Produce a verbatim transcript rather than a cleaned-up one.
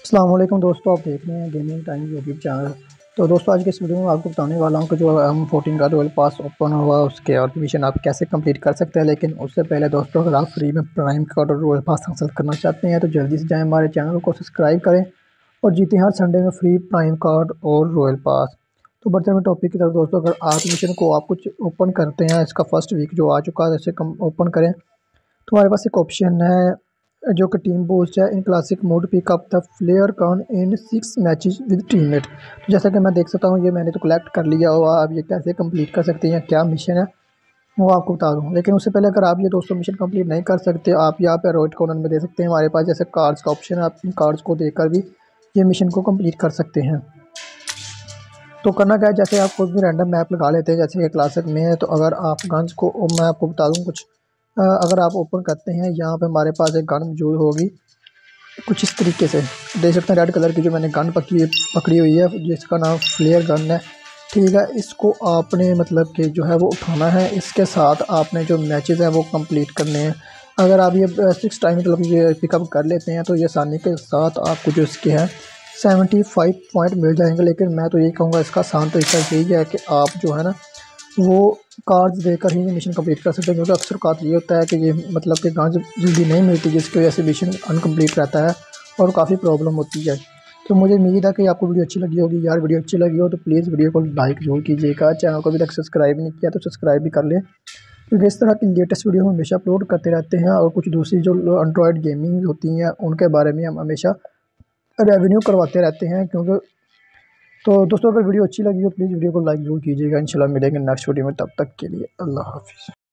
अस्सलाम वालेकुम दोस्तों, आप देख रहे हैं गेमिंग टाइम यूट्यूब चैनल। तो दोस्तों आज के इस वीडियो में आपको बताने वाला हूं कि जो एम फोर्टीन का रॉयल पास ओपन हुआ उसके और मिशन आप कैसे कंप्लीट कर सकते हैं। लेकिन उससे पहले दोस्तों, अगर आप फ्री में प्राइम का रॉयल पास हासिल करना चाहते हैं तो जल्दी से जाएं हमारे चैनल को सब्सक्राइब करें और जीते हर संडे में फ्री प्राइम कार्ड और रॉयल पास। तो बढ़ते हुए टॉपिक की तरफ दोस्तों, अगर आप मिशन को आप कुछ ओपन करते हैं, इसका फर्स्ट वीक जो आ चुका है, जैसे कम ओपन करें तो हमारे पास एक ऑप्शन है जो कि टीम बूस्ट है। In classic mode pick up the flare gun in six matches with teammate. तो जैसा कि मैं देख सकता हूँ, ये मैंने तो कलेक्ट कर लिया हुआ। अब ये कैसे कंप्लीट कर सकते हैं, क्या मिशन है वो आपको बता दूँ। लेकिन उससे पहले, अगर आप ये दोस्तों मिशन कंप्लीट नहीं कर सकते, आप यहाँ पे राइट कॉर्नर में दे सकते हैं हमारे पास जैसे कार्ड्स का ऑप्शन है। आप इन कार्ड्स को देकर भी ये मिशन को कंप्लीट कर सकते हैं। तो करना क्या है, जैसे आप कोई भी रैंडम मैप लगा लेते हैं, जैसे ये क्लासिक में है। तो अगर आप गन्स को, मैं आपको बता दूँ कुछ, अ, अगर आप ओपन करते हैं, यहाँ पे हमारे पास एक गन मौजूद होगी कुछ इस तरीके से। देख सकते हैं रेड कलर की जो मैंने गन पकड़ी पकड़ी हुई है, जिसका नाम फ्लेयर गन है। ठीक है, इसको आपने मतलब कि जो है वो उठाना है। इसके साथ आपने जो मैचेस हैं वो कंप्लीट करने हैं। अगर आप ये सिक्स टाइम मतलब ये पिकअप कर लेते हैं तो ये आसानी के साथ आपको जो इसके हैं सेवेंटी फाइव पॉइंट मिल जाएंगे। लेकिन मैं तो यही कहूँगा, इसका आसान तरीका यही है कि आप जो है ना वो कार्ड्स देकर ही मिशन कंप्लीट कर सकते हैं। क्योंकि अक्सर बात ये होता है कि ये मतलब कि गांज जल्दी नहीं मिलती, जिसकी वजह से मिशन अनकम्प्लीट रहता है और काफ़ी प्रॉब्लम होती है। तो मुझे उम्मीद है कि आपको वीडियो अच्छी लगी होगी। यार वीडियो अच्छी लगी हो तो प्लीज़ वीडियो को लाइक जरूर कीजिएगा। चैनल को अभी तक सब्सक्राइब नहीं किया तो सब्सक्राइब भी कर लें, क्योंकि इस तरह की लेटेस्ट वीडियो हम हमेशा अपलोड करते रहते हैं। और कुछ दूसरी जो एंड्रॉयड गेमिंग होती हैं उनके बारे में हम हमेशा रेवेन्यू करवाते रहते हैं। क्योंकि तो दोस्तों, अगर वीडियो अच्छी लगी हो प्लीज़ वीडियो को लाइक जरूर कीजिएगा। इंशाल्लाह मिलेंगे नेक्स्ट वीडियो में, तब तक के लिए अल्लाह हाफिज़।